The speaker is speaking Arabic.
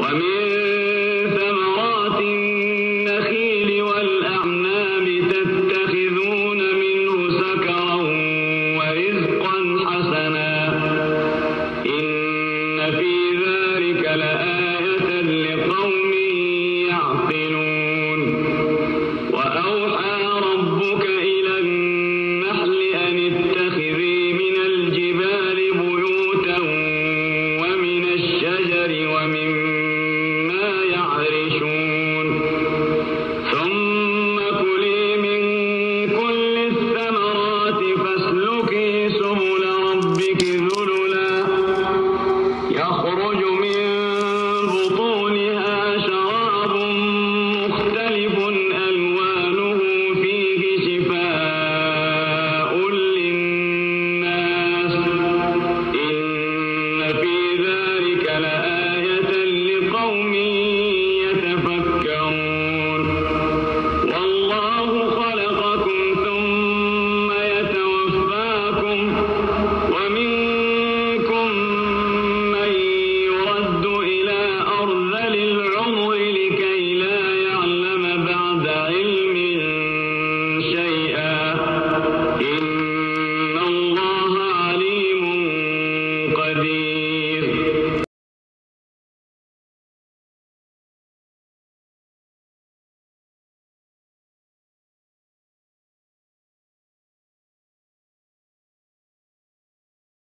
ومن ثمرات النخيل والأعناب تتخذون منه سكرا ورزقا حسنا إن في ذلك لآية لقوم يعقلون. وأوحى ربك إلى النحل أن اتخذي من الجبال بيوتا ومن الشجر ومما